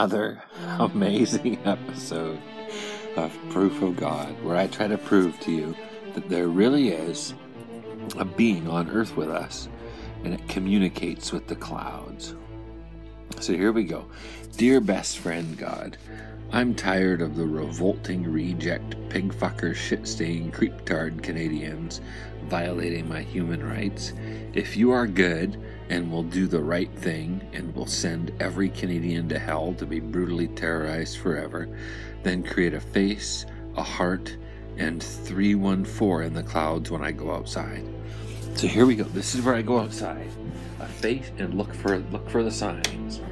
another amazing episode of Proof of God, where I try to prove to you that there really is a being on earth with us, and it communicates with the clouds. So here we go. Dear best friend God, I'm tired of the revolting reject, pig-fucker, shit-stained, creep-tard Canadians violating my human rights. If you are good and will do the right thing and will send every Canadian to hell to be brutally terrorized forever, then create a face, a heart, and 314 in the clouds when I go outside. So here we go. This is where I go outside. A face, and look for the signs.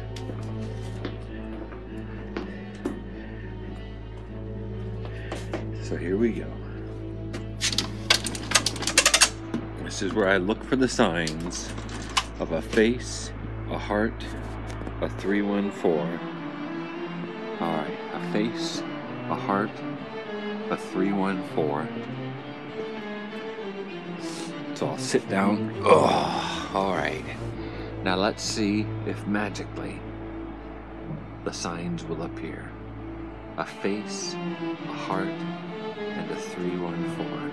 So here we go. This is where I look for the signs of a face, a heart, a 314. Alright, a face, a heart, a 314. So I'll sit down. Oh, alright. Now let's see if magically the signs will appear. A face, a heart, and a 314.